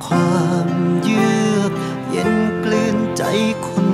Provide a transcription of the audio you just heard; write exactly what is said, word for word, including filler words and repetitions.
ความเยือกเย็นกลืนใจคน